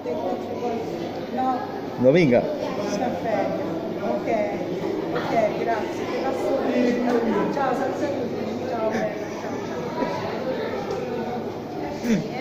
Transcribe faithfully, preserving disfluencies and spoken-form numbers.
No, No, venga. sta bene. Ok, ok, grazie. Ti passo bene. Ciao, saluti. Ciao, bella, ciao.